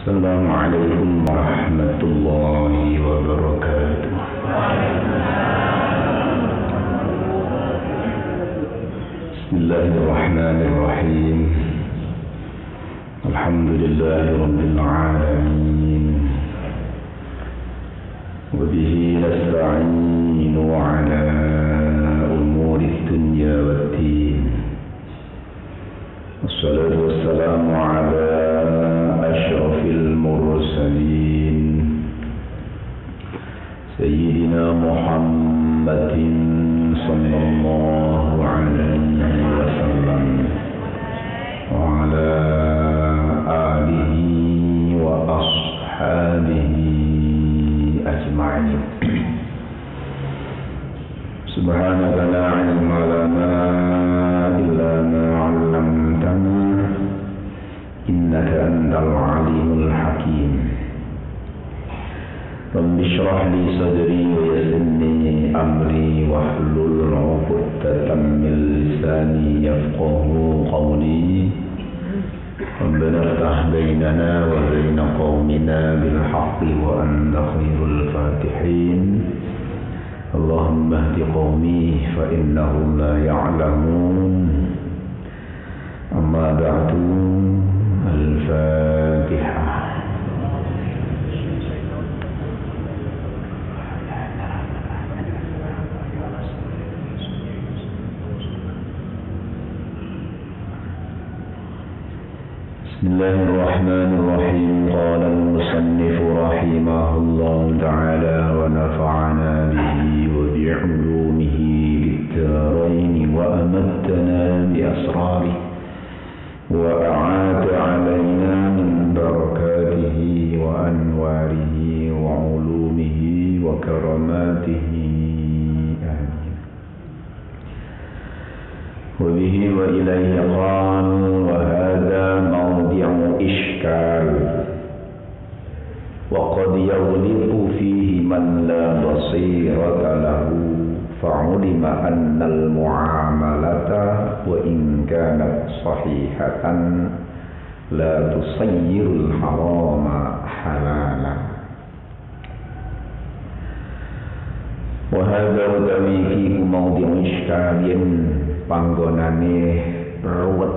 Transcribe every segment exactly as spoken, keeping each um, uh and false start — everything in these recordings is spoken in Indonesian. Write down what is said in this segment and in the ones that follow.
السلام عليكم ورحمة الله وبركاته. بسم الله الرحمن الرحيم. الحمد لله رب العالمين، وبه نستعين على أمور الدنيا والدين، والصلاة والسلام على أشرف المرسلين سيدنا محمد صلى الله عليه وسلم وعلى آله وأصحابه أجمعين. سبحانك لا علم لنا إلا ما علمتنا إنك أنت العليم الحكيم. رب اشرح لي صدري ويسر لي أمري واحلل عقدة من لساني يفقهوا قولي. ربنا افتح بيننا وبين قومنا بالحق وأنت خير الفاتحين. اللهم اهد قومي فإنهم لا يعلمون. أما بعد، الفاتحة. بسم الله الرحمن الرحيم. قال المصنف رحمه الله تعالى ونفعنا به وبعلومه بالدارين وأمتنا بأسراره وأعاد علينا من بركاته وأنواره وعلومه وكرماته، آمين. وبه وإليه قال: وهذا موضع إشكال، وقد يغلط فيه من لا بصيرة له، فعلم أن المعاملة وإن كانت صحيحة لا تصير الحرام حلالا. وهذا utawi iki موضع إشكال panggonane ruwet,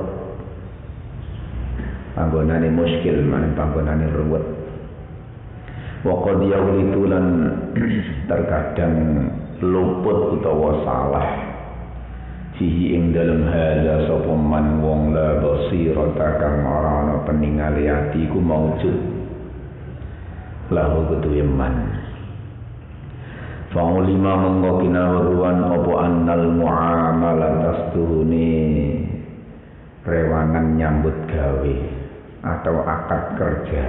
panggonane muskil, man panggonane ruwet. Wa qad yaghlitu lan terkadang luput utawa salah fihi ing dalem hadza sapa man wong la basirata kang ora ana peningale ati ku maujud lahu kudu man. Fa ulima monggo kinawruan apa annal muamalah tastuhune rewangan nyambut gawe atau akad kerja.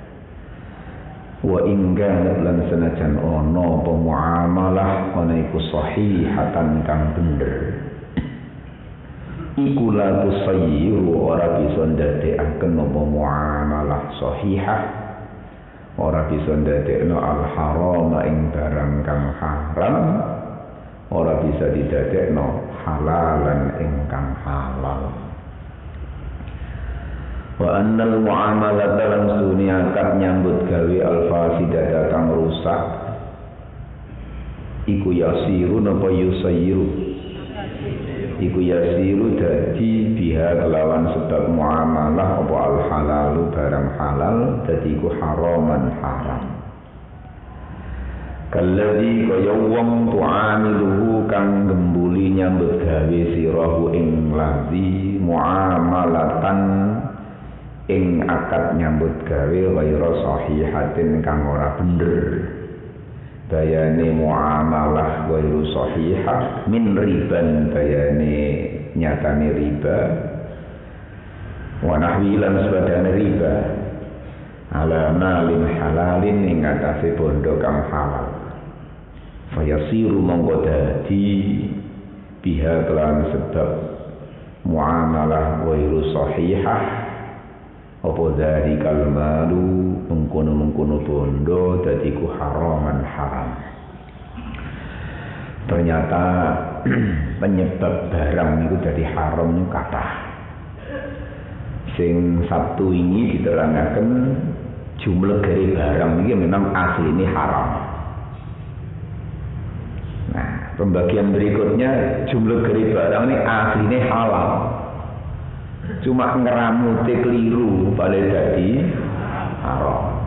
Wa ingga lan senajan ono apa muamalah ana iku sahihatan kang bener, iku la tusayyiru ora bisa ndadekaken apa muamalah sahihah, ora bisa ndadekno al haram ing barang kang haram, ora bisa didadekno halalan ingkang halal. Wa annal muamalata lan suni akad nyambut gawe al-fasidah kang rusak iku yasiru napa yusayyiru, iku yasiru dadi biha kelawan sebab muamalah apa al-halalu barang halal dadi iku haraman haram. Kalladzi kaya wong tu'amiluhu kang gembuli nyambut gawe sirahu ing ladzi muamalatan ing akad nyambut gawe ghaira sahihatin kang ora bener. Bayane muamalah ghairu sahihah min riban, bayane nyatane riba, wa nahwi lan sebadane riba, ala malin halalin ing atase bondo kang halal. Fayasiru mongko dadi biha kelan sebab muamalah ghairu sahihah apa dari kalmalu mengkono-mengkono bondo dadi ku haraman haram. Ternyata penyebab barang itu dari haram itu kathah. Sing Sabtu ini diterangaken jumlah dari barang ini memang asli ini haram. Nah, pembagian berikutnya jumlah dari barang ini asli ini halal. Cuma ngeramuti keliru pada jadi haram.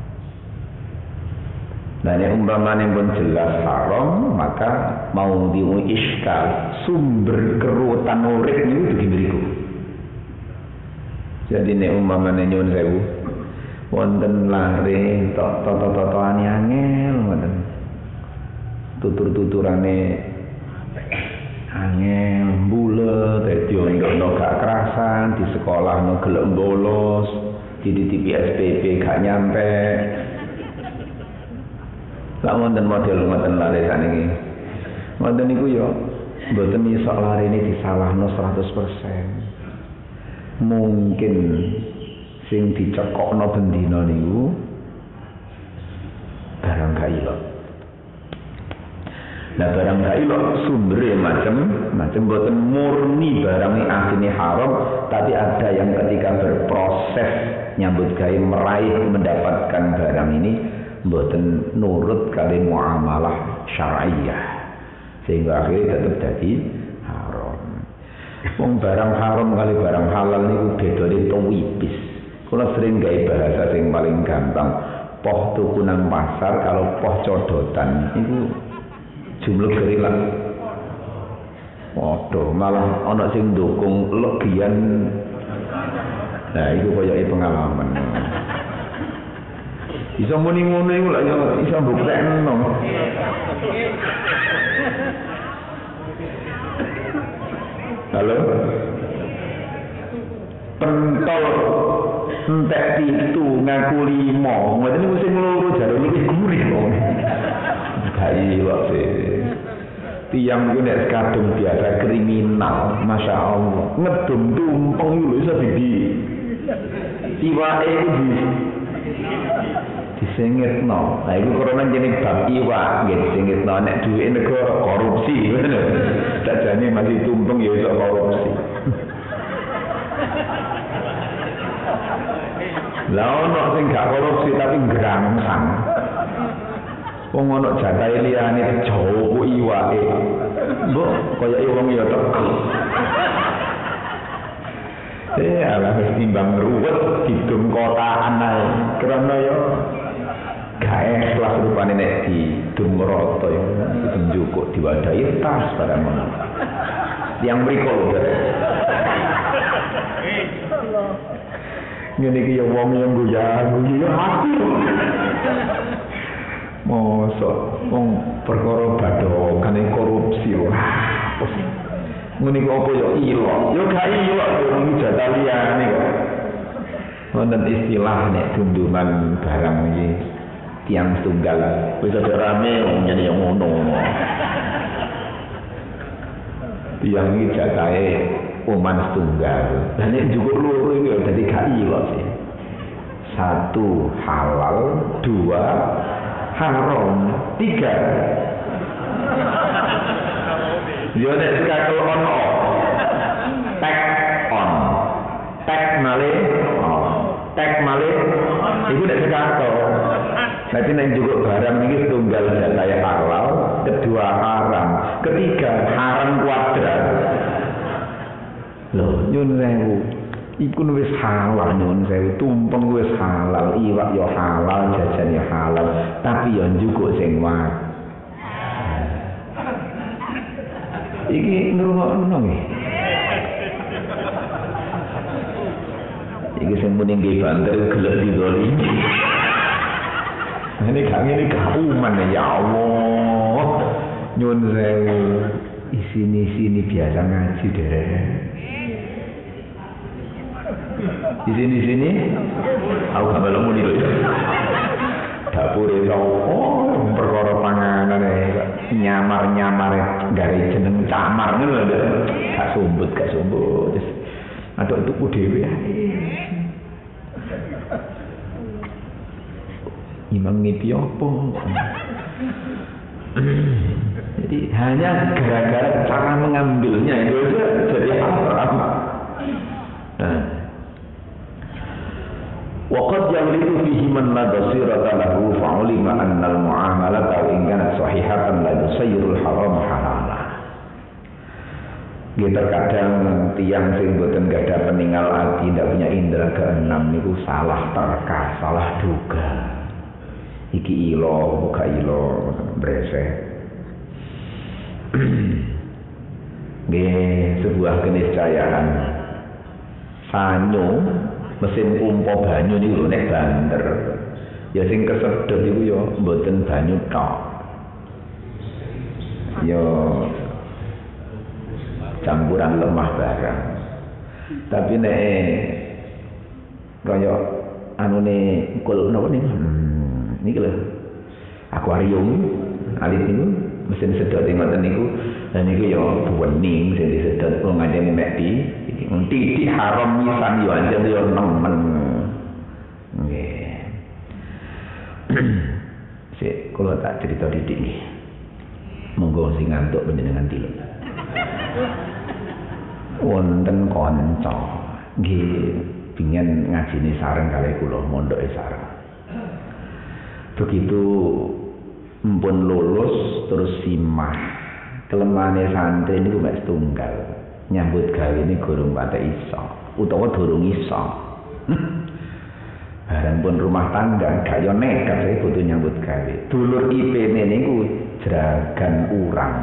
Nah, ini umpamanya pun jelas haram, maka mau diiskal sumber kerutan urip itu begini. Jadi ini umpamanya nyuwun sewu, wonten lare tok tok tok tok angel, wonten tutur-tuturane angel, bulet, dadi ondok gak kerasan, di sekolah no gelem bolos, di T P S P P gak nyampe. Lah wonten model ngoten lare saniki. Wonten niku yo mboten iso lare ini disalahno seratus persen. Mungkin sing dicekokno bendina niku barang gak ilok. Nah barang gak ilok sumbernya macam macam mboten murni barang asline haram, tapi ada yang ketika berproses nyambut gawe meraih mendapatkan barang ini mboten nurut kali muamalah syar'iyyah sehingga akhirnya tetap jadi haram. Wong barang haram kali barang halal niku bedane tuwipis. Kula sering gawe bahasa sing paling gampang, poh tuku nang pasar kalau poh codotan itu jumlah gerilang. Waduh, malah ana sing ndukung legian. Nah, itu koyoke pengalaman. Iso muni ngono iku lak iso mbuktekno. Halo. Pentol entek pitu ngaku lima. Ngoten niku sing loro jarane iki gurih kok. Kayi kok sih. Tiang ku nek kadung biasa kriminal, Masya Allah. Ngedum tumpeng lho iso didi. Iwake iku di disengitno. Nah iku karena jenis bab iwak nggih disengitno nek duwe negara korupsi ngono. Dadane masih tumpeng ya iso korupsi. Lah ono sing gak korupsi tapi gerangsang. Wong ono jatahe liyane dijowo iwake. Mbok koyoke wong ya teko. Eh ala wis timbang ruwet hidung kotaan ae. Karena yo gawe kelas rupane nek di dumroto yo njukuk diwadahi tas pada mono. Yang mriko lho. Ngene iki yo wong yang guyu yo aku. Mosok wong perkara badhokane korupsi wah. Ngene kok apa yo ilok. Yo gak ilok wong jatah liyane kok. Wonten istilah nek dunduman barang iki tiang tunggal wis ada rame wong nyene yo ngono. Tiang iki jatahe uman tunggal. Lah nek njukur loro iki yo dadi gak ilok sih. Satu halal, dua haram, tiga yo nek sekakel on off tek on tek malih on tek malih iku nek sekakel berarti nek juga barang iki tunggal jatah halal, kedua haram, ketiga haram kuadrat lho nyun sewu iku wis halal nyun sewu tumpeng wis halal iwak yo halal jajan yo halal tapi yo njukuk sing wae iki ngrungokno nggih. Iki sing muni nggih banter gelek didolimi. Ini gak ngene gak uman ya Allah. Nyun sewu isini-sini biasa ngaji derek. Isini-sini aku gak melu muni lho. Dapure oh perkara panganan nyamar-nyamar gawe jeneng camar ngono lho. Gak sumbut, gak sumbut. Atuk tuku dhewe ae. Imam ngipi apa? Jadi hanya gara-gara cara mengambilnya itu jadi haram. Nah, waqad yang yukhalitu fihi man la basirata lahu fa'ulima anna al-mu'amalata wa in kanat sahihatan la yusayyirul haram halala. Nggih terkadang tiyang sing boten gadah peninggal ati ndak punya indera keenam niku salah terka, salah duga. Iki ilo, buka ilo, bresek. Nggih sebuah keniscayaan. Sanyo mesin pompa banyu niku nek banter. Ya sing kesedot iku ya mboten banyu tok. Ya campuran lemah barang. Tapi nek kaya anune kul napa niku? Hmm, niki lho. Akuarium alit niku mesin sedot ngoten niku. Dan niku ya bening sing disedot wong ngajeni mek di titik haram misan yo anjen yo nemen. Nggih. Sik kula tak cerita didik nggih. Monggo sing ngantuk panjenengan tilu. Wonten kanca nggih pingin ngajine sareng kalih kula mondoke sareng. Begitu mpun lulus terus simah. Kelemane santri niku mek setunggal. Nyambut gawe ini gurung pate iso utawa durung iso. Barang pun rumah tangga gak yo nekat saya butuh nyambut gawe. Dulur I P-ne niku jeragan urang.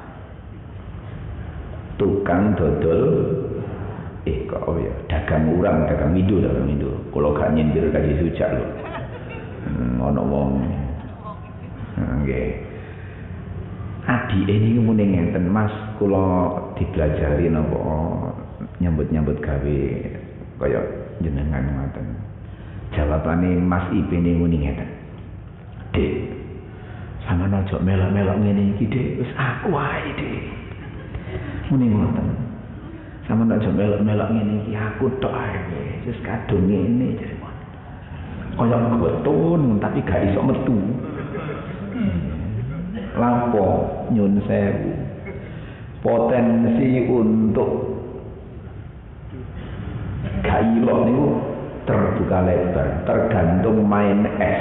Tukang dodol eh kok oh ya dagang urang, dagang mindu, dagang mindu. Kalau gak nyindir kaji sujak lho. Hmm, ono wong. Nggih. Adi ini muni ngenten Mas, kula dipelajari napa nyambut-nyambut gawe kaya jenengan ngoten. Jawabane Mas I P ini muni ngenten. Dik, sampeyan aja melok-melok ngene iki, Dik. Wis aku wae, Dik. Muni ngoten. Sampeyan aja melok-melok ngene iki, aku tok ae. Wis kadung ngene jare mon. Kaya ngetun tapi gak iso metu. Lampo nyun sewu potensi untuk gailok niku terbuka lebar tergantung main es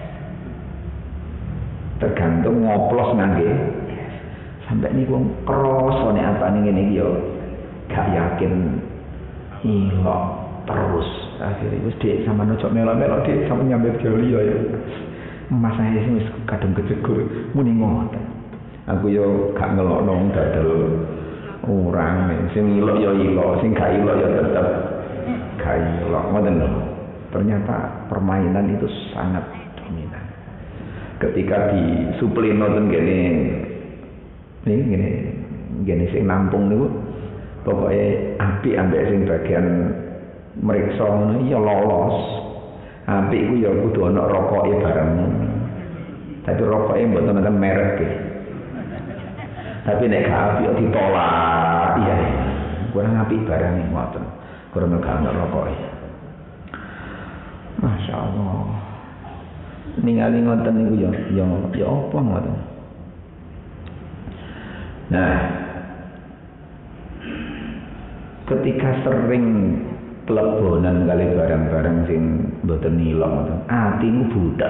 tergantung ngoplos ngangge sampai niku krasa nek apane ngene iki yo gak yakin ilok terus akhirnya wis dik sampeyan ojo melok-melok dik sampeyan nyambet gawe ya Mas saya wis kadung kejegur muni ngoten. Aku yo gak ngelokno dadel urang sing ilok yo ilok, sing gak ilok yo tetep gak ilok. Ngoten lho. Ternyata permainan itu sangat dominan. Ketika disuplino ten gene ning gene gene sing nampung niku pokoke apik ambek sing bagian mriksa ngono ya lolos. Apik ku ya kudu ana rokoke bareng. Tapi rokoke mboten wonten merek e. Tapi nek gak apik ditolak, iya. Kurang apik barang iki ngoten. Kurang gak ana rokoke. Masyaallah. Ningali ngoten niku ya ya ya apa ngoten. Nah, ketika sering kelebonan kali barang-barang sing mboten nilok ngoten. Ati niku budak.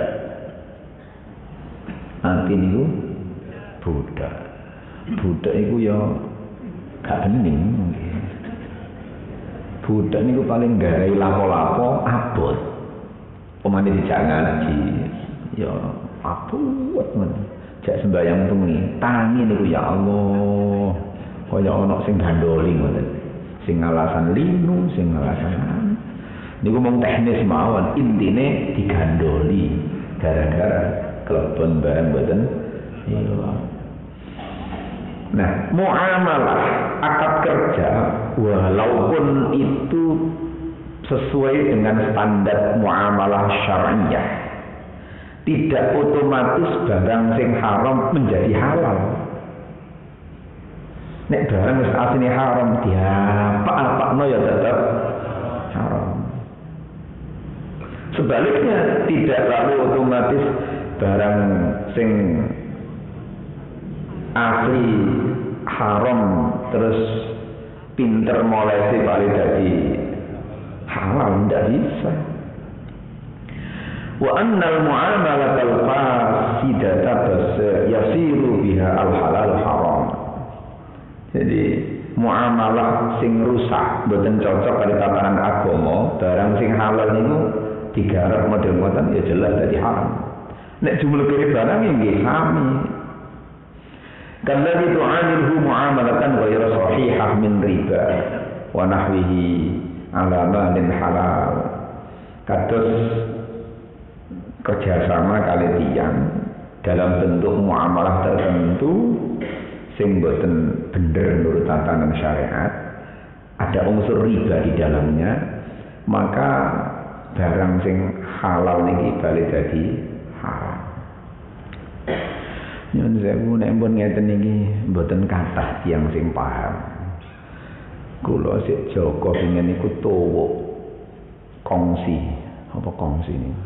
Ati niku budak. Budak iku ya gak bening nggih. Budak niku paling gawe lapo-lapo abot. Pemane dijak ngaji ya abot men. Jak sembayang bengi, tangi niku ya Allah. Kaya ana sing gandoli ngoten. Sing alasan linu, sing alasan niku mung teknis mawon, intine digandoli gara-gara kelebon barang boten iya. Nah, muamalah akad kerja walaupun itu sesuai dengan standar muamalah syariah tidak otomatis barang sing haram menjadi halal. Nek barang wis asline haram diapa-apakno ya tetap haram. Sebaliknya tidak lalu otomatis barang sing asli haram terus pinter molesi balik dadi halal, tidak bisa. Wa annal muamalatal fasidata yasiru biha al halal haram. Jadi muamalah sing rusak mboten cocok kali tatanan agama, barang sing halal niku digarap model-model ya jelas dadi haram. Nek jumlah kiri barang ya nggih sami. Kalladzi tu'amilhu muamalatan ghayra sahihah min riba wa nahwihi ala malin halal. Kados kerjasama kali tiyang dalam bentuk muamalah tertentu sing boten bener menurut tatanan syariat, ada unsur riba di dalamnya, maka barang sing halal niki bali dadi haram. Nyun sewu nek pun ngeten iki mboten kathah tiyang sing paham. Kula sik Joko pingin iku tuwuk kongsi, apa kongsi niku?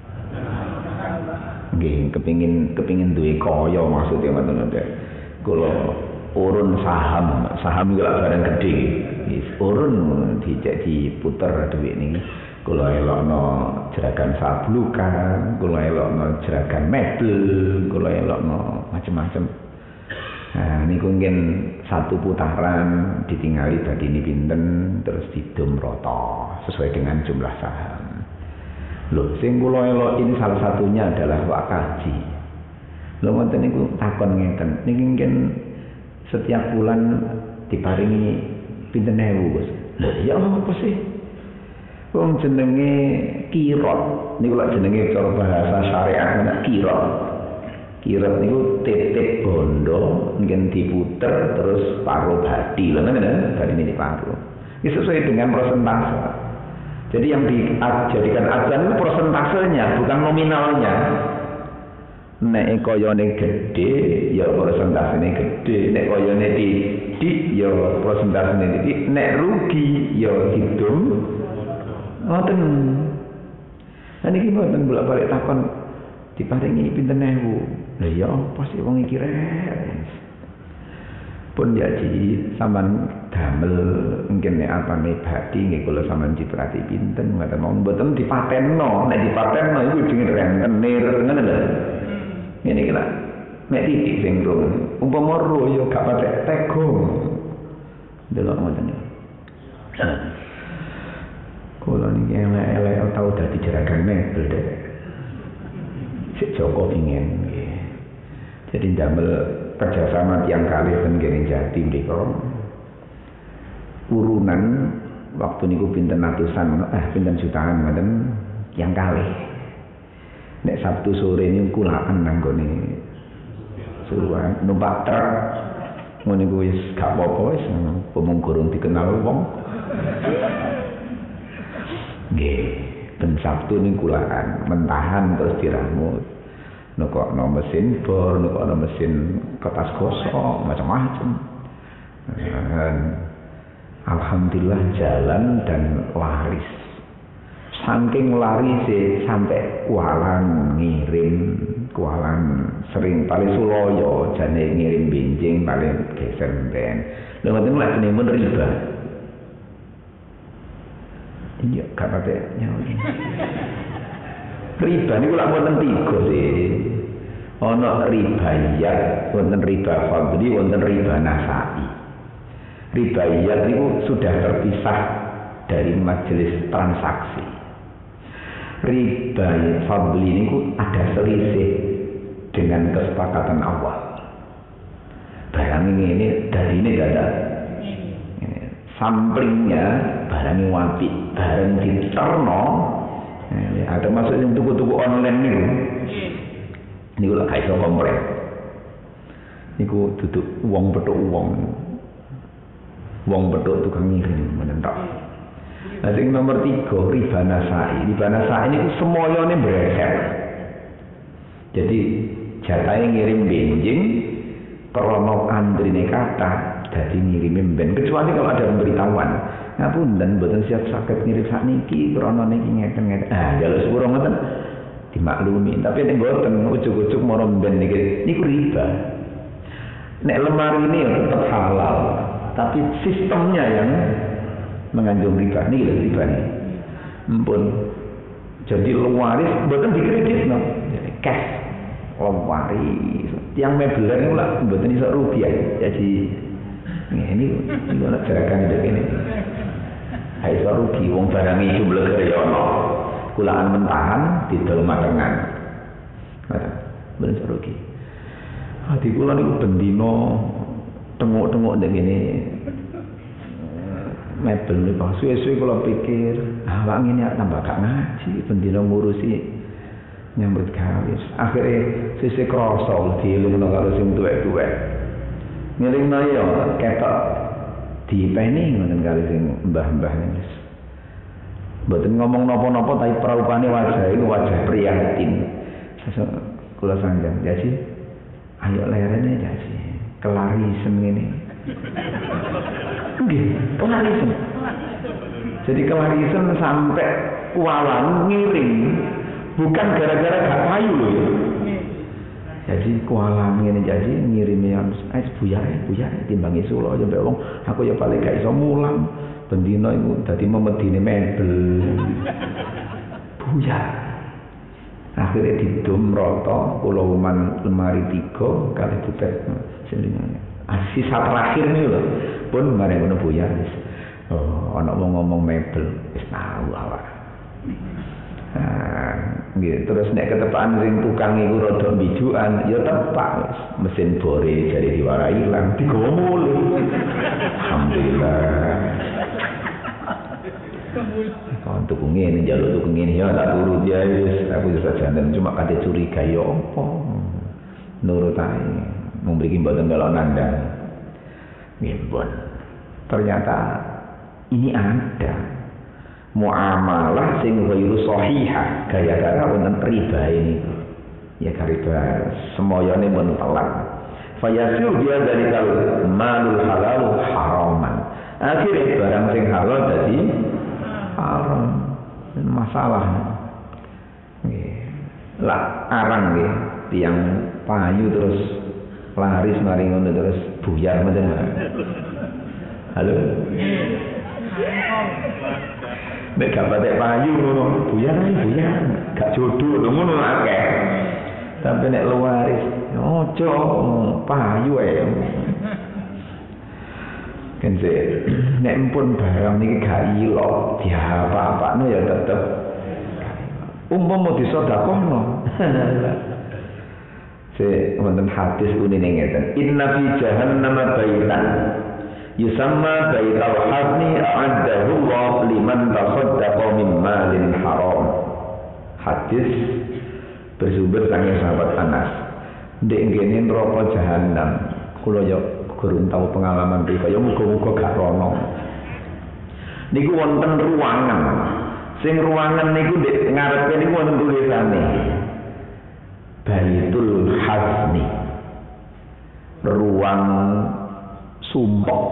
Nggih, kepingin kepingin duwe kaya maksudnya ngoten lho. Kula urun saham, saham iki lak barang gedhe. Wis urun dicek diputer dhuwit niki. Kula elokno jeragan sablukan, kula elokno jeragan mebel, kula elokno macam-macam. Nah, niku ngen satu putaran ditingali badine pinten terus didum rata sesuai dengan jumlah saham. Loh, sing kula elok ini salah satunya adalah wakaji. Lho ngoten niku takon ngeten. Niki ngen setiap bulan diparingi pinten ewu, Gus. Lho, ya apa sih? Wong jenenge kirot. Niku lak jenenge cara bahasa syariat ana kirot. Kirot niku titik bondo ngen diputer terus paruh badi. Lho ngene badi ini paruh. Ini sesuai dengan persentase. Jadi yang dijadikan azan itu persentasenya, bukan nominalnya. Nek koyone gede, ya persentasenya gede. Nek koyone titik, ya persentasenya titik. Nek rugi, ya hitung. Ngoten. Lan iki mboten bolak-balik takon diparingi pinten ewu. Lah ya apa sih wong iki rek. Pun jadi sampean damel mungkin nek apane badi nggih kula sampean diperhati pinten ngoten mawon mboten dipatenno. Nek dipatenno iku jenenge rentenir ngono lho. Ngene iki lak nek titik sing rung umpama ro ya gak patek tego. Delok ngoten ya. Kula niki elek-elek tau dadi jeragan mebel deh. Sik Joko pingin nggih. Jadi damel kerjasama tiang kali ten kene Jati mriko. Urunan waktu niku pinten atusan eh pinten jutaan ngoten tiang kali. Nek Sabtu sore niku kulaan nang gone suruhan numpak truk. Ngono niku wis gak apa-apa wis pomong gurung dikenal wong. Nggih, ben Sabtu niku kulaan mentahan terus diramut. Nukokno mesin bor, nukokno mesin kertas gosok, macam-macam. Dan alhamdulillah jalan dan laris. Saking laris sampai kualan ngirim, kualan sering paling Suloyo, jane ngirim benjing paling geser ben. Lha ngoten lak nemen riba. Iya, gak patek nyawa. Riba niku lak wonten tiga sih. Ana ribayat, wonten riba fadli, wonten riba nasai. Ribayat niku sudah terpisah dari majelis transaksi. Riba fadli niku ada selisih dengan kesepakatan awal. Barang ini dari ini ada samplingnya barang yang wapi, barang diterno. Ya, ada masuk yang tuku-tuku online niku. Niku lak iso komplain. Niku duduk wong petuk wong. Wong petuk tukang ngirim menentok. Nah, sing nomor tiga riba nasai. Riba nasai niku semoyone breset. Jadi jatahe ngirim benjing krono andrine kata dadi ngirimin ben kecuali kalau ada pemberitahuan. Ngapunten mboten siap saged ngirim sakniki krana niki ngeten-ngeten. Ah, jaluk sepuro ngoten dimaklumi. Tapi nek mboten ujug-ujug moro ben niki niku riba. Nek lemari ini tetap halal, tapi sistemnya yang mengandung riba. Niki lho riba niki. Mumpun Jadi waris mboten dikreditno. Cash waris. Yang mebeler niku lak mboten iso rugi ya. Jadi ini ini ana gerakan ndek ini. Ha iso rugi wong barang iku bleger ya ono. Kulaan mentahan didol matengan. Nah, ben iso rugi. Ati kula niku bendina tengok-tengok ndek ngene. Mebel niku suwe-suwe kula pikir, ah wak ngene tambah gak ngaji, bendina ngurusi nyambut gawe. Akhire sesuk krasa dielingno karo sing tuwek-tuwek. Ngelingno ya ketok dipeni ngoten karo sing mbah-mbah niku. Mboten ngomong napa-napa tapi praupane wajah iku wajah prihatin. Sesuk kula sanjang jadi ayo lerene jadi kelarisen ngene. Nggih, kelarisan. Jadi kelarisan sampai kualan ngiring, bukan gara-gara gak payu loh ya. Jadi kualan ngene jadi ngirime es buyar buyar timbang iso lho sampe wong aku ya paling gak iso mulang. Bendina iku dadi memedine mebel. Buyar. Akhirnya didum rata kula uman lemari tiga kali butet selingan. Sisa terakhir nih loh, pun mari ngono buyar wis. Oh, ana wong ngomong mebel, wis tahu awak. Nah, nggih, terus nek ketepaan sing tukang iku rada bijukan, ya tepak wis. Mesin bore jare diwarai ilang, digawa mule. Alhamdulillah. Kawan tuku ngene, njaluk tuku ngene ya tak turut ya wis. Aku wis janten cuma kate curiga ya apa. Nurut ae. Memberi mboten melok nandang. Ngimpun. Ternyata ini ada muamalah sing ghairu sahihah gara-gara wonten riba ini. Ya riba semoyone mun telat. Fayasir dia dari kal malul halal haraman. Akhirnya barang sing halal dadi haram. Masalah. Nggih. Lah arang nggih tiyang payu terus laris mari ngono terus buyar macam mana? Halo. Nek gak patek payu ngono, buyar ae buyar, gak jodoh ngono akeh. Tapi nek laris, ojo payu ae. Kenze nek pun barang niki gak ilo, ya apa-apane ya tetep umpama disedekahno. Se wonten hadis unine ngeten inna fi jahannam baitan yusamma baital harni a'addahu Allah liman tasaddaqa min malin haram. Hadis bersumber saking sahabat Anas ndek ngene neraka jahanam kula ya gurung tau pengalaman mriki ya muga-muga gak rono niku wonten ruangan sing ruangan niku ndek ngarepe niku wonten tulisane Baitul Hazni, ruang sumpek.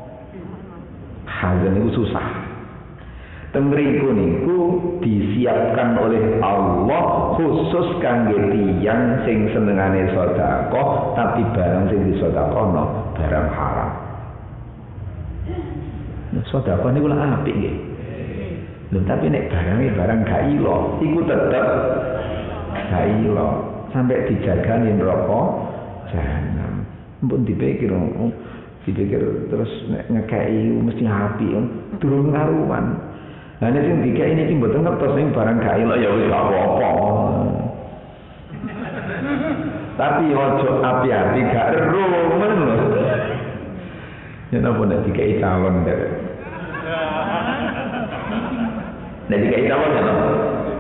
Hazan itu susah. Tengriku niku disiapkan oleh Allah khusus kangge tiyang sing senengane sedekah tapi barang sing disedekahno barang haram. Nah, sedekah niku lak apik nggih. Lho tapi nek barange barang gak ilo, iku tetep gak ilo. Sampai dijagani neraka jahanam. Mpun dipikir, dipikir terus ngekei mesti api, durung ngaruan. Lah nek sing dikei niki mboten ngertos ning barang gak elok ya wis gak apa-apa. Tapi ojo api-api gak ero men lho. Ya napa nek dikei calon dek. Nek dikei calon ya napa?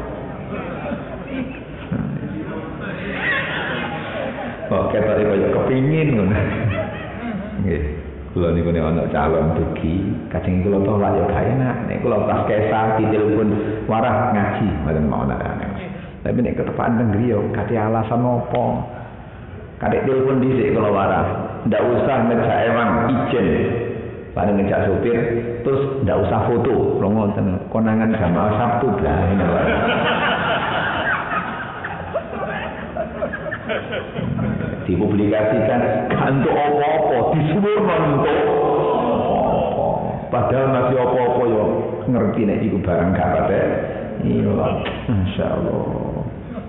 Kok ketare kaya kepingin ngono. Nggih. Kula niku nek ana calon dugi, kadang kula tolak ya gak enak. Nek kula pas kesa ditelepon warah ngaji, mboten mau ana. Tapi nek ketepaan teng griya, kate alasan apa? Kadek telepon dhisik kula warah. Ndak usah ngejak ewang ijen. Pada ngejak sopir, terus ndak usah foto. Lho ngoten, konangan jamaah Sabtu blah. Dipublikasikan kantuk apa-apa disuwur nonton apa-apa padahal masih apa-apa ya ngerti nek iku barang gak patek Iya, insyaallah.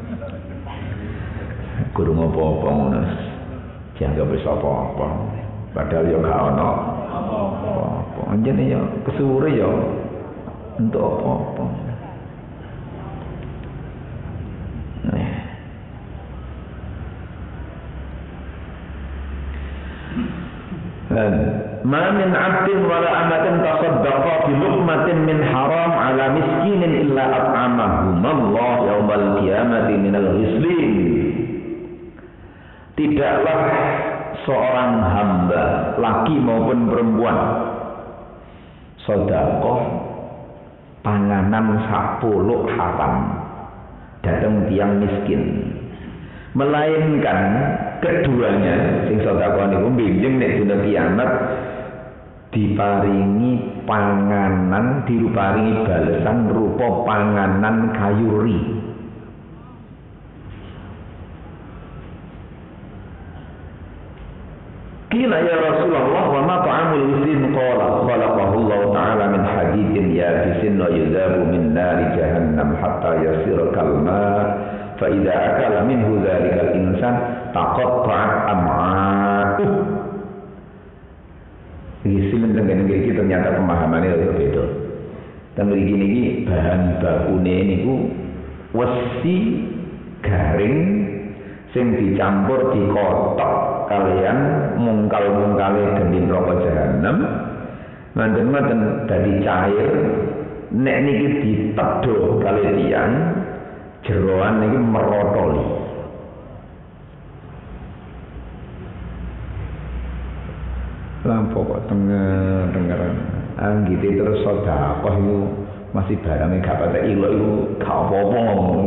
Guru apa-apa ngono. Dianggap wis apa-apa. Padahal ya gak ono apa-apa. Anjene ya kesuwure ya untuk apa-apa. Nah. Dan ma min 'abdin wala amatin tasaddaqa bi luqmatin min haram 'ala miskinin illa at'amahum Allah yaumal qiyamati minal ghislin. Tidaklah seorang hamba laki maupun perempuan sedekah panganan sapuluh haram datang tiang miskin, melainkan keduanya sing sedekah niku benjing nek dina kiamat diparingi panganan, diparingi balesan rupa panganan kayuri. Kila ya Rasulullah wa ma ta'amul muslim qala khalaqahu Allah ta'ala min hadidin yabisin wa yudabu min nari jahannam hatta yasira kalma fa idza akala minhu dzalikal insan taqatta'at am'a'uh. Iki sing dengan iki ternyata pemahamannya itu beda. Teng mriki niki bahan bakune niku wesi garing sing dicampur dikotok kalian mungkal-mungkale gendhin neraka jahanam manten-manten dadi cair nek niki ditedho kali tiyang jeroan niki merotoli lampu kok tengah dengeran anggite terus sedekah iku masih barangnya gak patek ilok iku gak apa-apa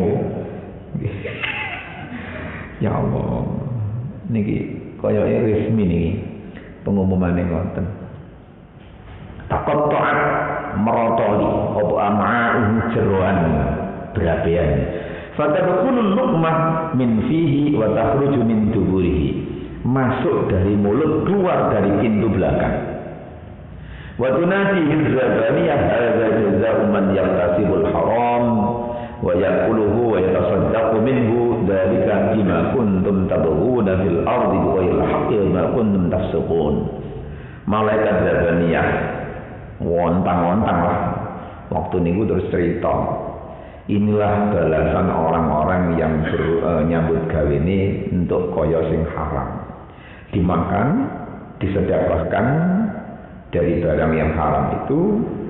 ya Allah niki kaya resmi niki pengumumane ngoten taqatta'at merotoli apa ama'uhu jeroan berabean fatadkhulul luqmah min fihi wa takhruju min duburihi masuk dari mulut keluar dari pintu belakang wa tunati hizzabaniyah hadza jazaa'u man yaqtasibul haram wa yaquluhu wa yatasaddaqu minhu dzalika bima kuntum tabghuna fil ardi bighayri haqqi ma kuntum tafsiqun. Malaikat Zabaniyah wontang-wontang lah waktu niku terus cerita inilah balasan orang-orang yang ber, uh, nyambut gawe ini untuk kaya sing haram dimakan disedekahkan dari barang yang haram itu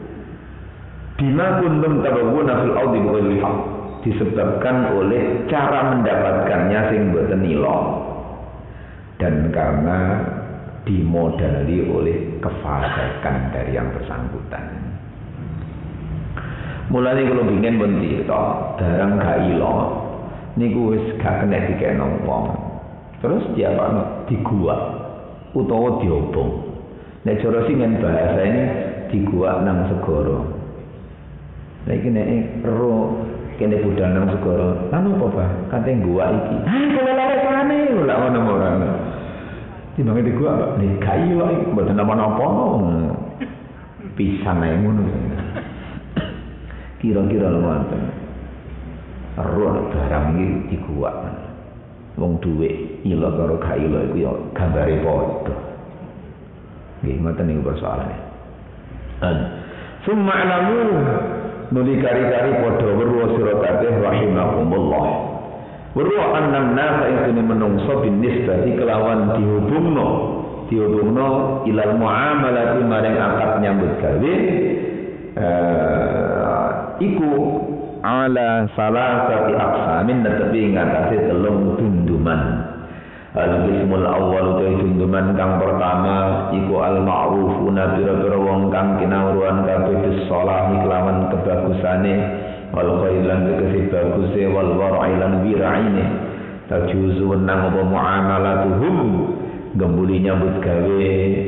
bima kuntum tabghuna fil ardi bighayri haqq disebabkan oleh cara mendapatkannya sing boten nila dan karena dimodali oleh kefasikan dari yang bersangkutan. Mulane kula pengin pun cerita barang gak ila niku wis gak kena dikene wong. Terus diapakno diguak utawa diobong. Nek cara singen bahasa ini diguak nang segara. Lah iki nek ro kene budal nang segara. Anu apa, Pak? Kate guak iki. Ah, kula laresane lha ngono ora. Timbang diguak, Pak. Nek kai lho iki mboten napa-napa. Pisan ae ngono. Kira-kira lho wonten. Ro barang iki diguak. Wong dhuwit ila karo gak ila iku ya gambare padha. Nggih, ngoten niku persoalane. An summa alamu nuli kari-kari padha weruh sira kabeh rahimakumullah. Weruh annan nasa intine menungso bin nisbati kelawan dihubungno, dihubungno ilal muamalati maring akad nyambut gawe uh, iku ala salasati aqsamin tetapi ngatasi telung tunduman. Al-qismul awwal utai tunduman kang pertama iku al-ma'rufuna pira-pira wong kang kinawruan kabeh bis sholahi kelawan kebagusane wal khailan tegese baguse wal war'ilan wira'ine tajuzu wenang apa muamalatuhum gembuli nyambut gawe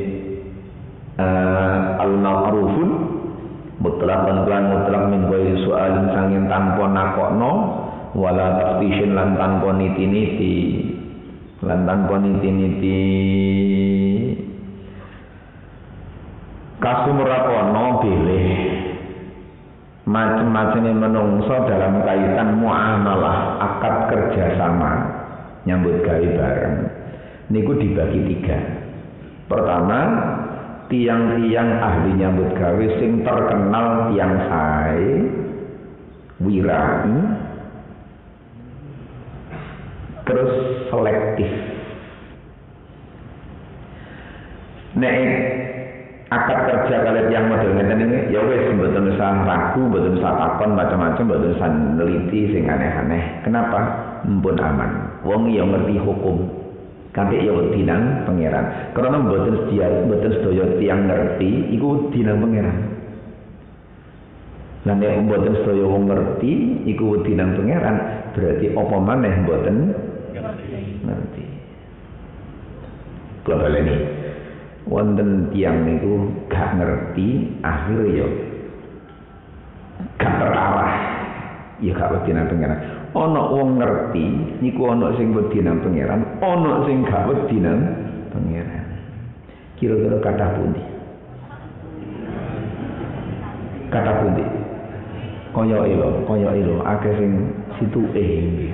uh, al-ma'rufun mutlaqan lan mutlaq min ghairi su'alin sanging tanpa nakokno wala taftishin lan tanpa niti-niti lan tanpa niti-niti kasumrakono bilih macam-macamnya menungso dalam kaitan muamalah, akad kerjasama, nyambut gawe bareng. Niku dibagi tiga. Pertama, tiang-tiang ahli nyambut gawe sing terkenal tiang sae, wirai, terus selektif. Nek akad kerja kalian yang model ngeten ini ya wis mboten usah ragu, mboten usah takon macam-macam, mboten usah neliti sing aneh-aneh. Kenapa? Mumpun aman. Wong ya ngerti hukum. Kanthi ya wedi nang pangeran. Karena mboten sedia, mboten sedaya tiyang ngerti iku wedi nang pangeran. Lan nek mboten sedaya wong ngerti iku wedi nang pangeran, berarti apa maneh mboten ngerti. Kula baleni. Wonten tiyang niku gak ngerti, akhirnya yo gak terarah, ya gak wedi nang pangeran. Ana wong ngerti niku ana sing wedi nang pangeran, ana sing gak wedi nang pangeran. Kira-kira kathah pundi? Kathah pundi? Kaya ilo, kaya ilo, akeh sing situke nggih.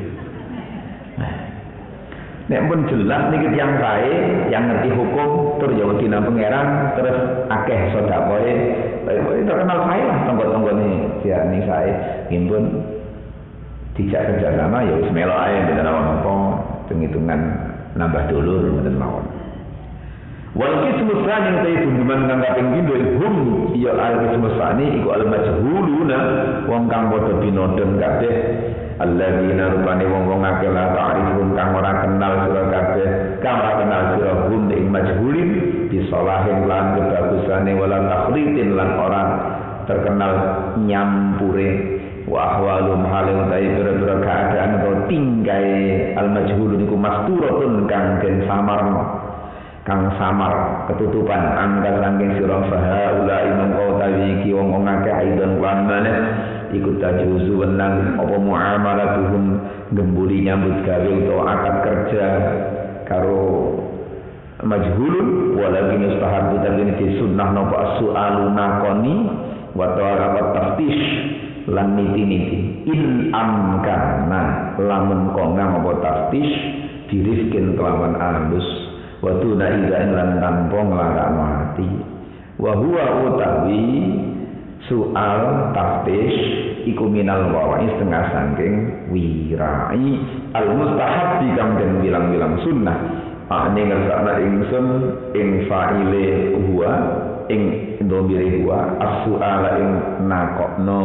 Nek pun jelas niki tiyang sae yang ngerti hukum tur ya wedi nang pangeran, terus akeh sedekahe bae terkenal sae lah tonggo-tonggone diani sae ngimpun dijak kerjasama ya wis melok ae mboten apa-apa, hitung-hitungan nambah dulur mboten mawon. Wal qismu tsani ta bunduman kang kaping pindho hum ya al qismu tsani iku al majhuluna wong kang padha binodon kabeh. Alladzina rupane wong-wong akeh la ta'rifun kang ora kenal sira kabeh, kang ora kenal sira hum ing majhulin bisalahin lan kebagusane wala takhritin lan ora terkenal nyampure wa ahwalum halin ta'i pira-pira keadaan atau tinggai al majhulun iku masturatun kang den samarno, kang samar ketutupan angka saking sira fahaula imangka utawi iki wong-wong akeh aidon lan maneh ikut tajuzu wenang apa muamalatuhum gembuli nyambut gawe utawa akad kerja karo majhulun walakin istahabu tapi ini sunnah napa su'alu nakoni wa ta'ala taftish lan niti-niti in amkana lamun kongang apa taftish dirifkin kelawan alus wa tuna ida lan tanpa nglarakno ati wa huwa utawi soal taftish iku minal wawa'i setengah saking wirai al mustahab kang den bilang-bilang sunnah ane ngersakna ingsun ing fa'ile huwa ing dhamire huwa as-su'ala ing nakokno.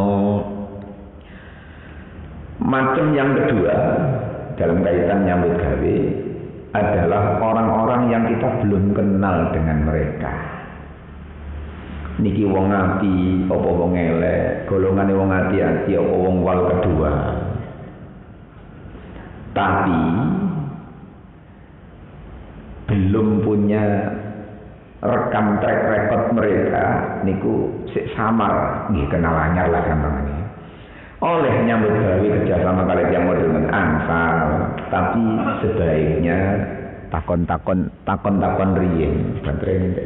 Macam yang kedua dalam kaitan nyambut gawe adalah orang-orang yang kita belum kenal dengan mereka. Niki wong ati apa wong elek, golongane wong ati-ati apa wong wal kedua. Tapi belum punya rekam track record mereka niku sik samar nggih kenal anyar lah gampangane. Oleh nyambut gawe kerjasama kalian yang model angsal, tapi sebaiknya takon-takon takon-takon riyen bantrene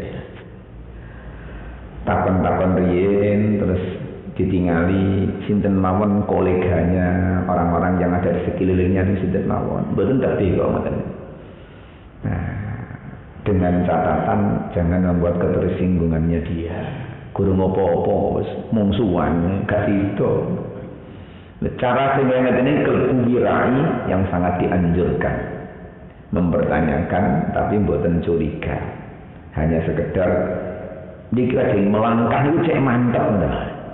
takon-takon riyen terus ditingali sinten mawon koleganya orang-orang yang ada di sekelilingnya di sinten mawon mboten tak bego ngoten. Nah, dengan catatan jangan membuat ketersinggungannya dia. Guru ngopo-opo wis mungsuhan gak itu. Cara sehingga ini kewirai yang sangat dianjurkan mempertanyakan tapi mboten curiga, hanya sekedar dikira sing melangkah itu cek mantap ndak.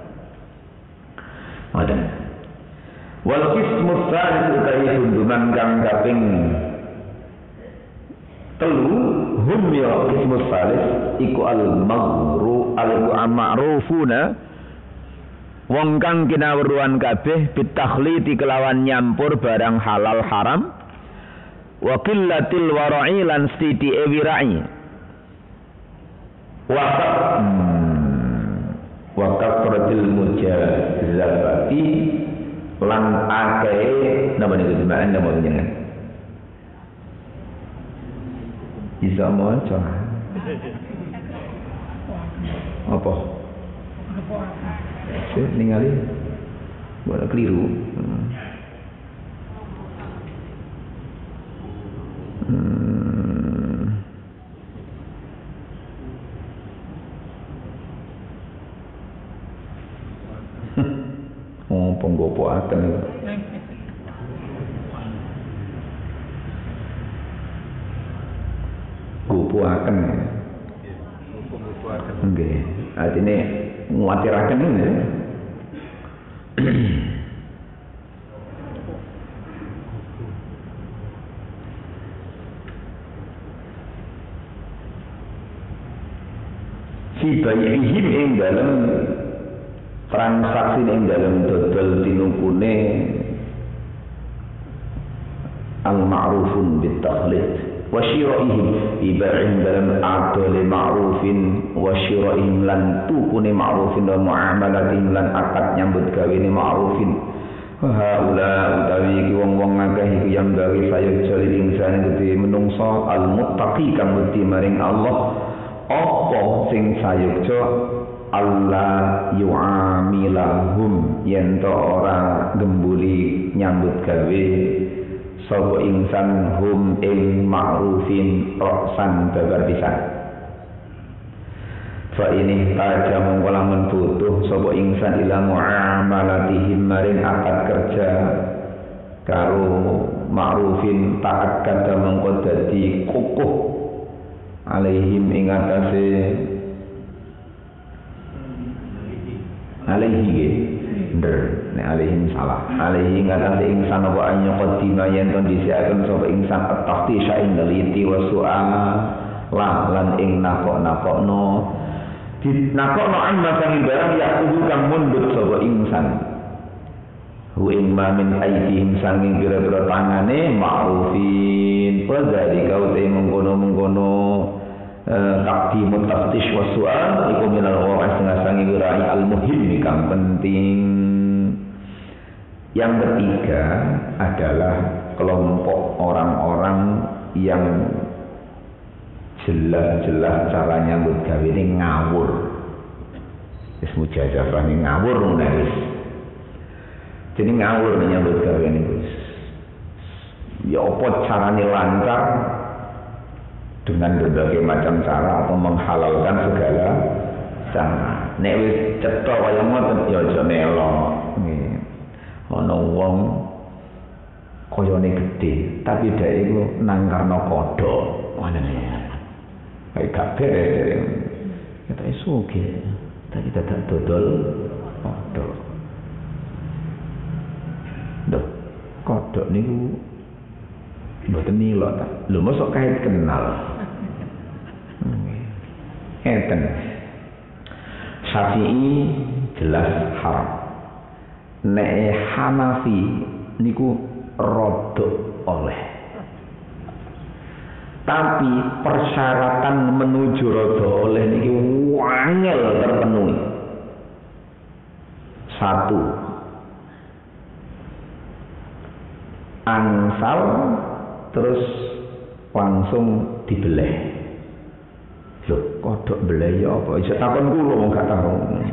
Ngoten. Wal qismu tsani utawi dunduman kang kaping telu hum ya qismu salis iku al maghru al ma'rufuna wong kang kinawruhan kabeh bitakhliti kelawan nyampur barang halal haram wa qillatil wara'i lan siti wirai wa wa kasratil mujazabati lan akeh napa niku jemaah napa jenengan bisa maca apa sih ningali Boleh keliru. Hmm. Oh, penggopo akan itu. Gopo akan. Nggih. Artine nguatiraken ini. Si bayihim ing dalam transaksi ing dalam dodol tinukune al-ma'rufun bit-taqlid wa syira'ihim iba'in dalam adole ma'rufin wa syira'ihim lan tukune ma'rufin wa mu'amalatin lan akad nyambut gawe ni ma'rufin haula utawi iki wong-wong akeh iki yang gawe sayya insan gede menungso al-muttaqi kang wedi maring Allah apa sing sayukja Allah yu'amilahum yen to ora gembuli nyambut gawe sapa insan hum ing ma'rufin roksan babar pisan fa ini taja mongko lamun butuh sapa insan ila mu'amalatihim maring akad kerja karo ma'rufin taat kada mongko dadi kukuh alaihim ing atase alaihi nder nek alaihim salah alaihi ngatasi insan apa anyo qadima yen to disiaken sapa insan at-tahti sa'in daliti wa su'al la lan ing nakok-nakokno dinakokno amma sang barang ya kudu kang mundut sapa insan hu ing ma min aidihim sanging pira-pira tangane ma'rufin wa dzalika uta mengkono-mengkono takdimut taftish wa su'al iku minal wa'i setengah sangi wirai al-muhim kang penting. Yang ketiga adalah kelompok orang-orang yang jelas-jelas caranya nyambut gawe ini ngawur. Wis mujazafah ini ngawur ngono wis. Jadi ngawur nyambut gawe ini wis. Ya apa carane lancar dengan berbagai macam cara atau menghalalkan segala cara. Nek wis cetha kaya ngoten ya aja melok. Nggih. Ana wong koyone gedhe, tapi dhek iku nangkarno kodhok. Ngono ya. Kayak gak beres. Kita sugih, tapi dadak dodol kodhok. Duh, kodhok niku mboten nilok ta. Lho mosok kait kenal. Enten Syafi'i jelas haram. Nek Hanafi niku rodok oleh. Tapi persyaratan menuju rodok oleh niki wangel terpenuhi. Satu, angsal terus langsung dibeleh. Loh, kodok beleh ya apa? Isa takon kula wong gak tahu.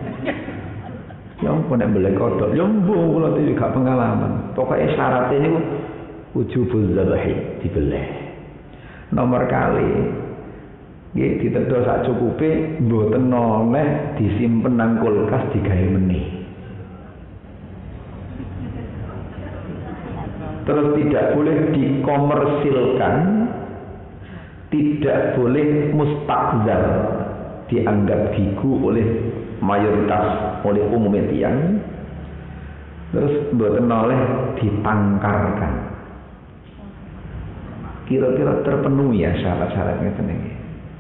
Ya ampun nek beleh kodok, ya mbuh kula iki gak pengalaman. Pokoke syaratnya niku wujubul zabahi dibeleh. Nomor kali nggih ditedha sak cukupe mboten oleh disimpen nang kulkas digawe meneh. Terus tidak boleh dikomersilkan, tidak boleh mustakzar, dianggap gigu oleh mayoritas, oleh umum tiang. Terus mboten oleh ditangkarkan. Kira-kira terpenuhi ya syarat-syaratnya tenang.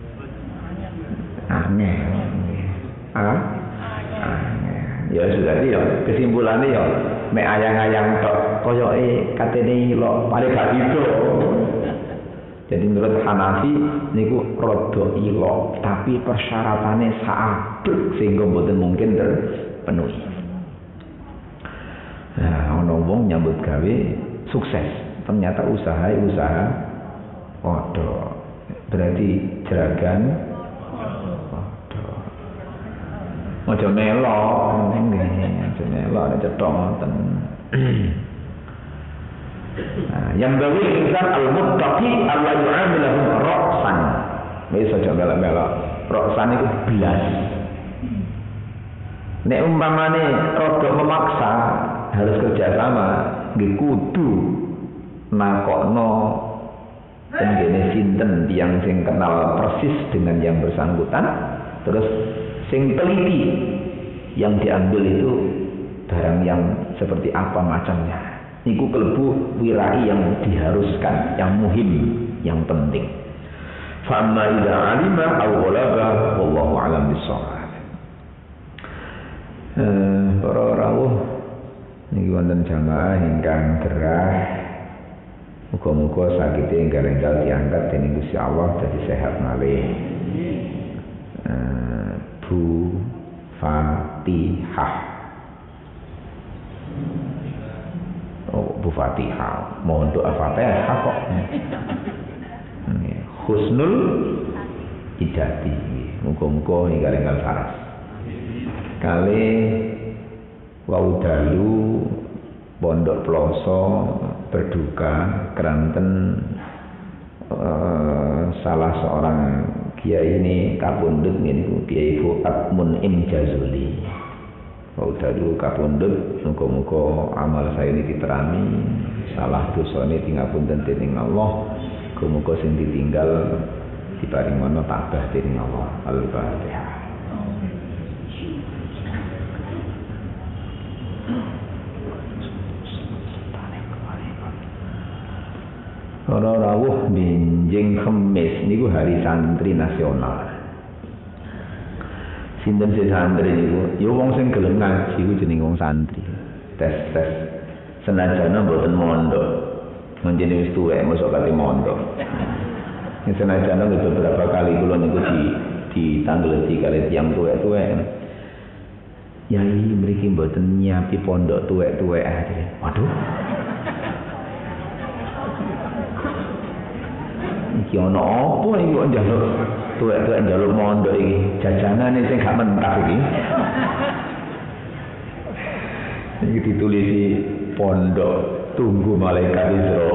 Aneh. Ah? Aneh. Ya sudah ya, kesimpulannya ya mek ayang-ayang tok koyoke katene lo paling gak gitu. Jadi menurut Hanafi niku rada ilo, tapi persyaratannya saabek sehingga mboten mungkin terpenuhi. Nah, ono wong nyambut gawe sukses, ternyata usaha usaha kodok. Berarti jeragan kodok. Ojo melok, nggih, melok nek cetha ngoten. Nah, yang bagi insan al-muttaqi Allah yu'amilahum ra'san. Wis aja melok-melok. Ra'san iku belas. Nek umpamane rada memaksa harus kerjasama, nggih kudu nakokno tenggene sinten tiyang sing kenal persis dengan yang bersangkutan, terus sing teliti yang diambil itu barang yang seperti apa macamnya. Niku kelebu wirai yang diharuskan, yang muhim, yang penting. Fa amma idza alima aw ghalaba wallahu a'lam bissawab. Eh, para rawuh niki wonten jamaah ingkang gerah. Muga-muga sakite enggal-enggal diangkat dening Gusti Allah dadi sehat malih. Eh, Bu Fatihah. Oh, Bu Fatihah. Mohon doa Fatihah kok. Husnul Idati. Muga-muga enggal-enggal saras. Kali wau dalu Pondok Ploso berduka keranten uh, salah seorang kiai ini kapundhut niku Kiai Fuad Mun'im Jazuli. Wau dalu kapundhut, muga-muga amal saya ini diterami, salah dosane tingapunten dening Allah, muga-muga sing ditinggal diparingono tabah dening Allah. Al-Fatihah. Ora rawuh benjing Kemis niku hari santri nasional. Sinten sing santri niku? Ya wong sing gelem ngaji iku jeneng wong santri. Tes-tes senajan mboten mondok. Menjene wis tuwek mosok kate mondok. Yen senajan beberapa kali kula niku di ditanggleti kali tiyang tuwek-tuwek. Yai mriki mboten nyiapi pondok tuwek-tuwek ae. Waduh. Iki ana apa iki kok njaluk tuwek-tuwek njaluk mondok iki? Jajanane sing gak mentah iki. Iki ditulisi pondok tunggu malaikat Israil.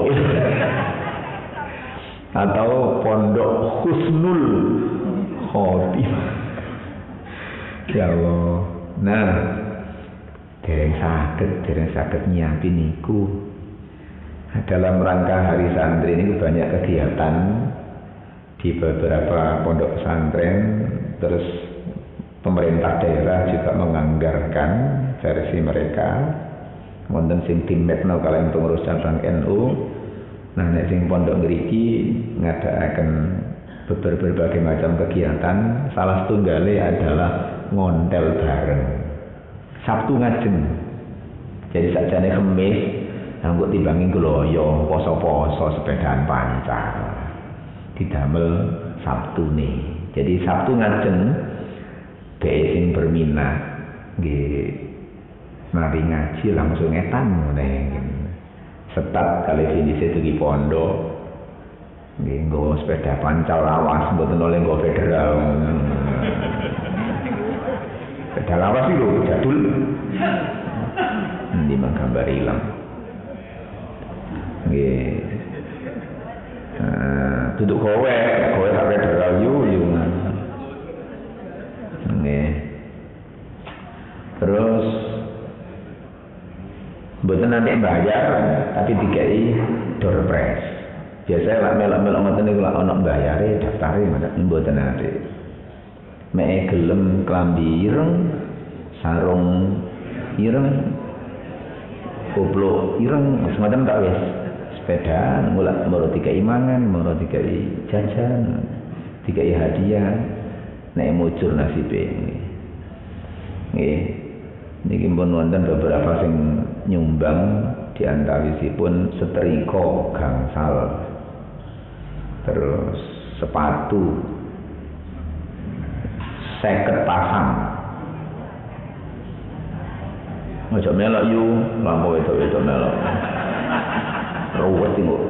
Atau pondok Husnul Khotimah. Ya Allah. Nah, dereng saged, dereng saged nyiapin niku. Dalam rangka hari santri ini banyak kegiatan di beberapa pondok pesantren, terus pemerintah daerah juga menganggarkan versi mereka. Wonten sing timekno kalian pengurus cabang N U. Nah, nek sing pondok ngriki ngadakaken berbagai macam kegiatan, salah setunggalnya adalah ngontel bareng. Sabtu ngajeng. Jadi sakjane Kemis anggo timbangi gloyo, poso-poso sepedaan pancal. Didamel Sabtu nih. Jadi Sabtu ngajeng be sing berminat nggih mari ngaji langsung etan ngene. Setat kali finise dugi pondok. Nggih nggo sepeda pancal lawas mboten oleh nggo federal. Sepeda lawas iki lho jadul. Ndi manggambar ilang. Nggih. Eh, duduk kowe, kowe tak federal yu yu. Nggih. Terus mboten nanti bayar tapi dikai door prize. Biasanya lak melok-melok ngoten niku lak ana bayare daftare mboten nanti. Mek gelem klambi ireng, sarung ireng, goblok ireng, semacam tak wis. Sepeda mulak moro dikai mangan, moro dikai jajan, dikai hadiah. Nek mujur nasibe. Nggih. Niki pun wonten beberapa sing nyumbang di antawisipun setrika gangsal. Terus sepatu seket pasang. Ojo melok yu, lampu wedok-wedok melok. Ruwet iki kok.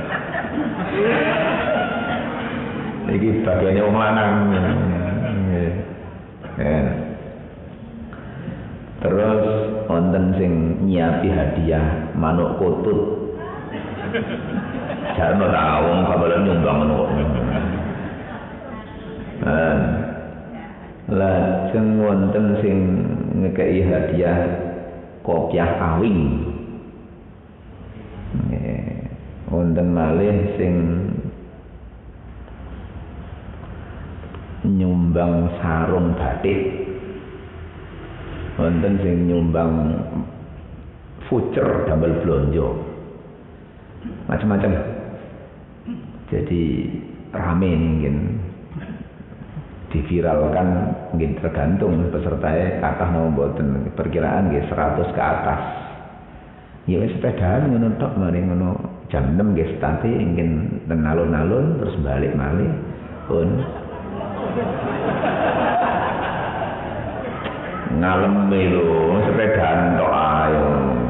Iki bagiane wong lanang. Nggih. Terus wonten sing nyiapi hadiah manuk kutut. Jarno ta wong kabalan nyumbang ngono. Eh. Lajeng wonten sing ngekei hadiah kopiah awing. Nggih. Wonten malih sing nyumbang sarung batik. Wonten sing nyumbang voucher damel blonjo. Macam-macam. Jadi rame mungkin diviralkan mungkin tergantung pesertanya kathah napa mboten perkiraan nggih seratus ke atas. Ya wis sepedaan ngono tok mari ngono jam enam nggih starte mungkin ten alun-alun terus balik malih pun ngalem lho sepedaan tok ayo.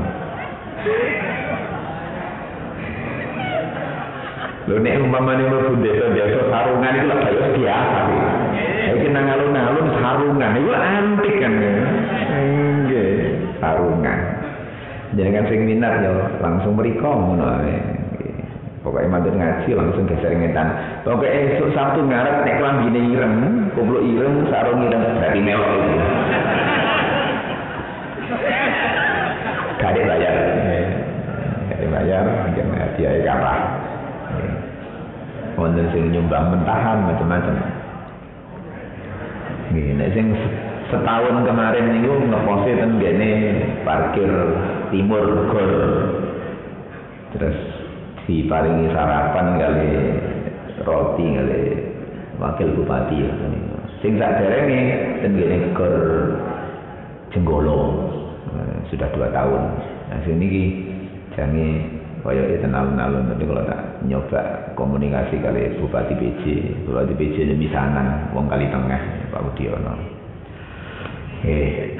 Lho nek umpamane mlebu desa-desa sarungan iku lak kaya biasa. Saiki nang alun-alun sarungan iku antik kan. Nggih, sarungan. Jenengan sing minat yo langsung mriko ngono ae. Pokoke mandur ngaji langsung geser ngetan. Pokoke esuk Sabtu ngarep nek klambine ireng, kupluk ireng, sarung ireng berarti melok itu. Gade bayar. Gade bayar mungkin hadiah kathah. Wonten sing nyumbang mentahan macam-macam. Nggih, nek sing setahun kemarin niku ngepose ten kene parkir Timur Gor. Terus diparingi sarapan kali roti kali wakil bupati ya. Sing saderenge ten kene Gor Jenggolo. Sudah dua tahun. Nah, sini ki jange kaya itu alun-alun, tapi kalau tak nyoba komunikasi kali Bupati B J, Bupati B J ini misanan, wong Kali Tengah, Pak Budiono. Eh,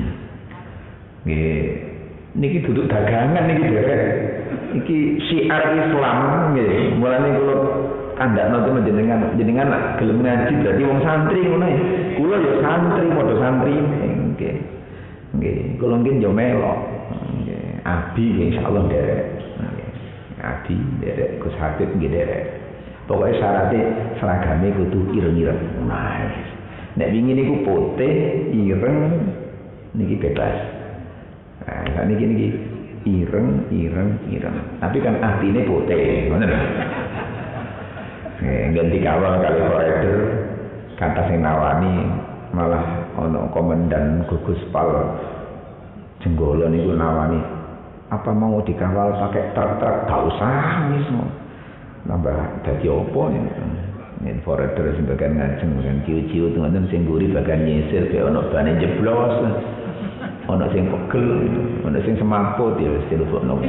eh, niki duduk dagangan niki derek, niki syiar Islam, nggih. Mulane kalau kandak nonton jenengan, jenengan gelem ngaji berarti wong santri ngono ya. Kula ya santri, padha santri, nggih. Nggih, kula nggih yo melok. Nggih, abi insyaallah derek. Adi derek Gus Habib nggih derek. Pokoke syaratnya seragame kudu ireng-ireng. Nah, nek wingi niku putih, ireng niki bebas. Nah, sakniki niki ireng, ireng, ireng. Tapi kan atine putih, ngoten lho. Nggih, ganti kawal kali koridor kata sing nawani malah ana komandan gugus pal Jenggolo niku nawani apa mau dikawal pakai truk-truk gak usah wis nambah dadi opo ya yen foreder sing bagian ngajeng kan ciu-ciu ngoten sing mburi bagian nyisir kaya ana bane jeblos ana sing pegel ana sing semaput ya wis dilebokno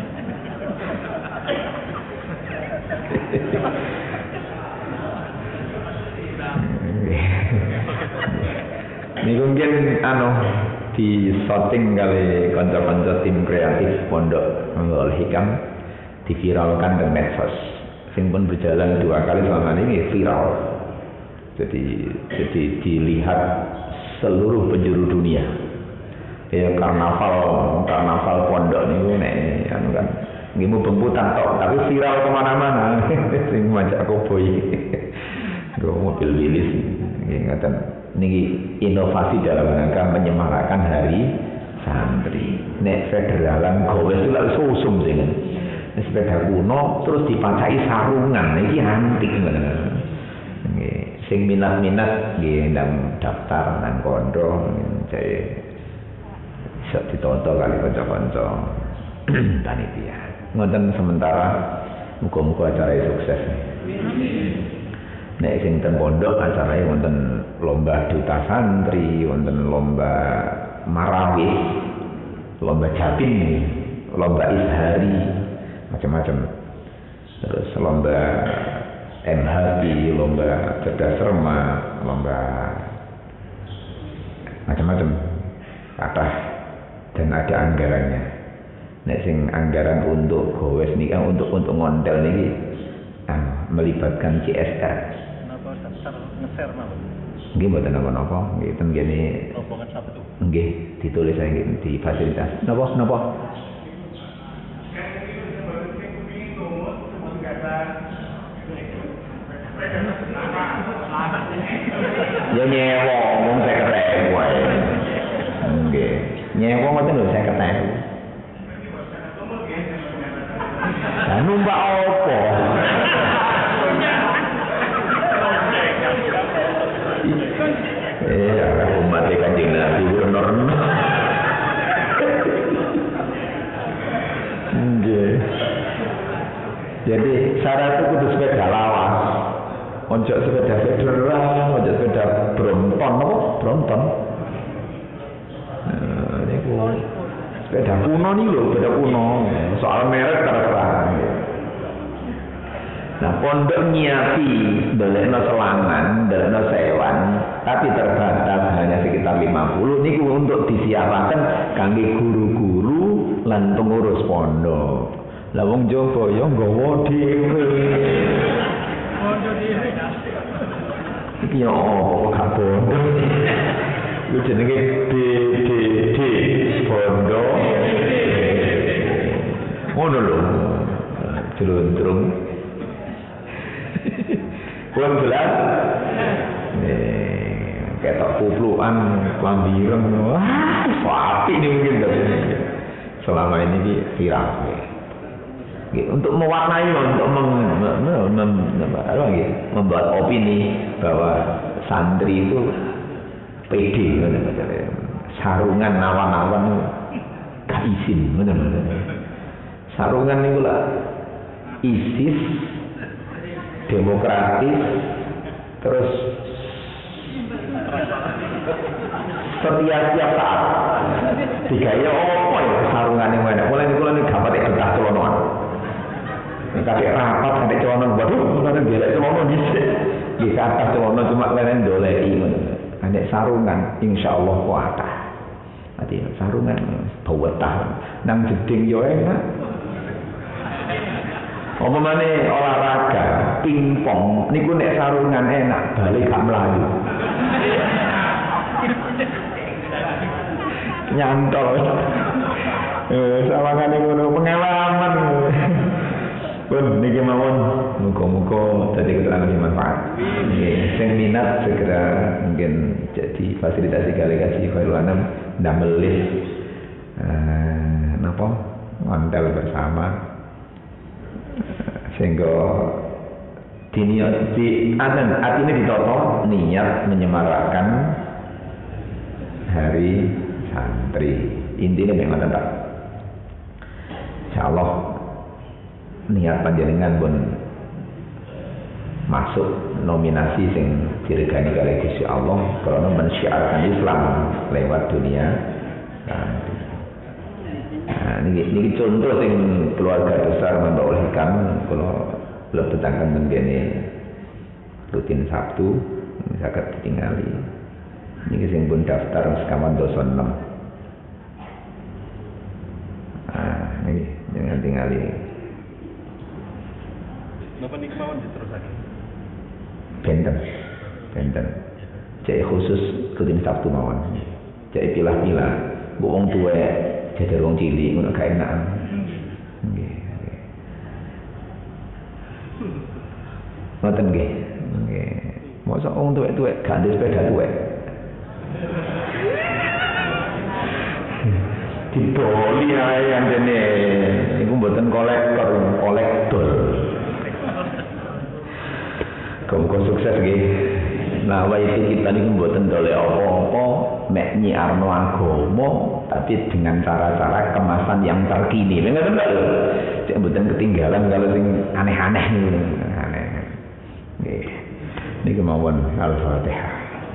niku mungkin anu di shooting kali kanca-kanca tim kreatif Pondok Nurul Hikam diviralkan di medsos. Sing pun berjalan dua kali selama ini viral. Jadi jadi dilihat seluruh penjuru dunia. Ya karnaval karnaval Pondok niku nek anu kan nggih mubeng-putan tok tapi viral kemana-mana. Sing majak koboi. Go mobil wilis nggih ngaten. Niki inovasi dalam rangka menyemarakan hari santri. Nek federalan gawe itu lak susum sing. Sepeda kuno terus dipacai sarungan niki antik bener. Nggih, sing minat-minat nggih ndang daftar nang kondo saya iso ditonton kali kanca-kanca panitia. Ngoten sementara muga-muga acara sukses. Nek sing ten pondok acarane wonten lomba duta santri, wonten lomba marawis, lomba japin, lomba ishari, macam-macam. Terus lomba M H P, lomba cerdas cermat, lomba macam-macam. Kathah dan ada anggarannya. Nek sing anggaran untuk gowes niki untuk untuk ngontel niki ah, melibatkan C S R. Napa daftar ngeser napa? Nggih mboten napa-napa, nggih ten kene rombongan Sabtu. Nggih, ditulis saiki di fasilitas. Napa? Napa? Ya nyewa wong saya ketemu wae. Nggih. Nyewa ngoten lho saya ketemu. Lah numpak opo? Eh, arah umat Kanjeng Nabi bener. Nggih. Jadi syarat itu kudu sepeda lawas. Ojo sepeda federal, ojo sepeda Brompton, apa? Brompton. Nah, ini ku sepeda kuno nih loh, sepeda kuno. Soal merek terserah. Nah, pondok nyiapi belekno selangan, belekno sewan, tapi terbatas hanya sekitar lima puluh. Ini untuk disiapkan kangge guru-guru lan pengurus pondok. Lah wong Jawa ya nggawa dhewe. Pondok dhewe. Iki yo opo gak pondok. Lu jenenge D D D pondok. Ngono lho. Jelundrung. Kurang jelas. Nih, ketok kuplukan lambiran. Wah, sapi ini mungkin selama ini di viral. Untuk mewarnai, untuk mem, mem, mem, mem, apa, membuat opini bahwa santri itu pede, sarungan awan-awan gak izin, benar-benar. Sarungan itu lah ISIS, demokratis, terus setiap-tiap saat digaya apa ya sarungan yang mana? Mulai niku ini dapat betah celonoan. Kakek rapat, kakek celonon, waduh, kakek gelek celonon dhisik. Di atas celonon cuma kalian dolei ngono. Kakek sarungan, insyaallah kuatah. Ati sarungan betah. Nang jeding yo enak. Apa maneh olahraga, pingpong, niku nek sarungan enak, balik gak mlayu. Nyantol. Eh, sawangane ngono pengalaman. Pun niki mawon muga-muga dadi keterangan yang manfaat. Nggih, sing minat segera mungkin jadi fasilitasi delegasi Khairul Anam ndamel list eh napa ngontel bersama sehingga diniat di anan artinya ditoto niat menyemarakkan hari santri. Intinya memang tetap insyaallah niat panjenengan pun masuk nominasi sing diregani kali Gusti Allah karena mensyiarkan Islam lewat dunia. Nah, ini, ini contoh sing keluarga besar membawa hikam kalau lebetakan begini rutin Sabtu zakat ditinggali. Ini sing pun daftar sekawan dosa enam. Nah, ini jangan tinggali. Napa nih kemauan diterusake? Benten, benten. Cek khusus rutin Sabtu mawon. Cek pilah-pilah. Bu wong tuwa jajar wong cilik ngono gak enak. Nggih. Ngoten nggih. Nggih. Mosok wong tuwek-tuwek gak ndek sepeda tuwek. Diboli ae andene. Iku mboten kolektor, kolektor. Muga sukses nggih. Nah, wae itu kita niku mboten dole apa-apa, mek nyiarno agama tapi dengan cara-cara kemasan yang terkini. Ngoten lho. Cek mboten ketinggalan kalau sing aneh-aneh niku. Aneh. Nggih. Niki mawon Al-Fatihah.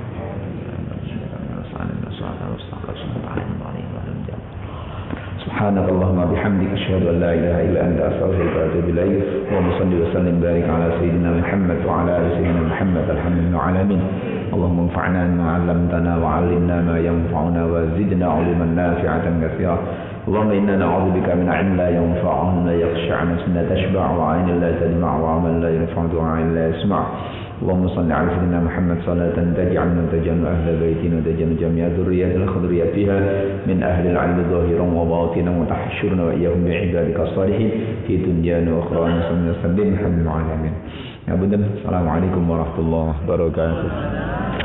سبحانك اللهم وبحمدك أشهد أن لا إله إلا أنت أستغفرك وأتوب إليك اللهم صل وسلم وبارك على سيدنا محمد وعلى آل سيدنا محمد الحمد لله العالمين اللهم انفعنا بما علمتنا وعلمنا ما ينفعنا وزدنا علما نافعة كثيرا اللهم إنا نعوذ بك من علم لا ينفع ومن لا يخشع نفس لا تشبع وعين لا تدمع وعمل لا ينفع دعاء لا يسمع اللهم صل على سيدنا محمد صلاة تجعلنا وتجعلنا أهل بيتنا وتجعلنا جميع ذرية الخضرية فيها من أهل العلم ظاهرا وباطنا وتحشرنا وإياهم بعبادك الصالحين في دنيانا وأخرانا صلى الله عليه وسلم الحمد لله. Assalamualaikum warahmatullahi wabarakatuh.